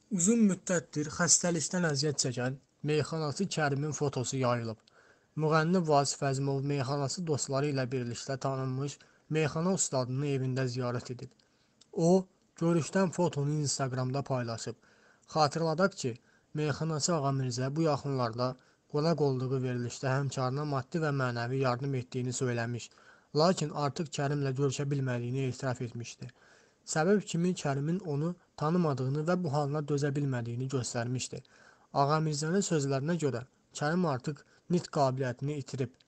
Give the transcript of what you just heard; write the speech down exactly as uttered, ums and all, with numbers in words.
Uzun müddətdir xəstəlikdən əziyyət çəkən meyxanaçı Kərimin fotosu yayılıb. Müğənni Vasif Əzimov meyxanaçı dostları ilə birlikdə tanınmış meyxana ustadını evində ziyarət edib. O, görüşdən fotonu Instagramda paylaşıb. Xatırladaq ki, meyxanaçı Ağa Mirzə bu yaxınlarda qonaq olduğu verilişdə həmkarına maddi və mənəvi yardım etdiyini söyləmiş, lakin artıq Kərimlə görüşə bilmədiyini etiraf etmişdi. Səbəb kimi Kərimin onu tanımadığını və bu halına dözə bilmədiyini göstərmişdi. Ağa Mirzənin sözlərinə görə Kərim artıq nitq qabiliyyətini itirib